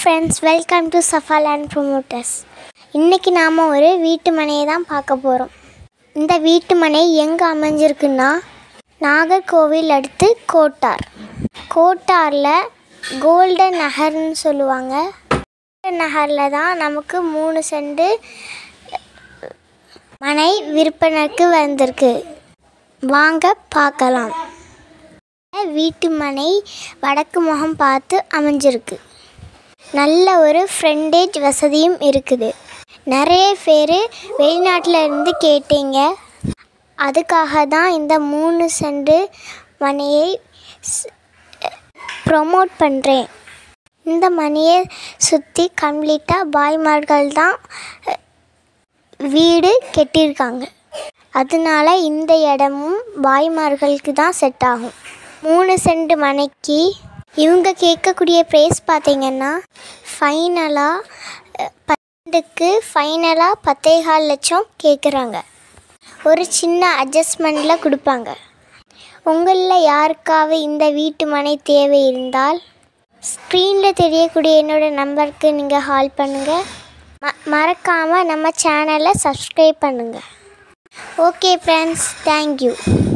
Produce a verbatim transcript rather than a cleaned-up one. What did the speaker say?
friends, welcome to Safa Land Promoters. இன்னைக்கு நாம ஒரு வீட்டு மனையை தான் பார்க்க போறோம். இந்த வீட்டு மனை எங்க அமைஞ்சிருக்குன்னா நாகர்கோவில் அடுத்து கோட்டார். கோட்டார்ல கோல்டன் நகர்னு சொல்லுவாங்க. கோல்டன் நகர்ல தான் நமக்கு மூணு சென்ட் மனை விற்பனைக்கு வந்திருக்கு. வாங்க பார்க்கலாம். வீட்டு மனை வடக்கு முகம் பார்த்து அமைஞ்சிருக்கு. நல்ல ஒரு ஃப்ரண்டேஜ் வசதியும் இருக்குது. நிறைய பேர் வெளிநாட்டில் இருந்து கேட்டீங்க, அதுக்காக தான் இந்த மூணு சென்ட் மனையை ப்ரொமோட் பண்ணுறேன். இந்த மனையை சுற்றி கம்ப்ளீட்டாக பாய்மார்கள் தான் வீடு கட்டியிருக்காங்க. அதனால இந்த இடமும் பாய்மார்களுக்கு தான் செட் ஆகும். மூணு சென்ட் மனைக்கு இவங்க கேட்கக்கூடிய ப்ரைஸ் பார்த்திங்கன்னா ஃபைனலாக பத்துக்கு ஃபைனலாக பத்தேகால் லட்சம் கேட்குறாங்க. ஒரு சின்ன அட்ஜஸ்ட்மெண்ட்டில் கொடுப்பாங்க. உங்களில் யாருக்காவது இந்த வீட்டு மனை தேவை இருந்தால் ஸ்க்ரீனில் தெரியக்கூடிய என்னோடய நம்பருக்கு நீங்கள் கால் பண்ணுங்கள். ம மறக்காமல் நம்ம சேனலை சப்ஸ்கிரைப் பண்ணுங்கள். Okay friends, thank you.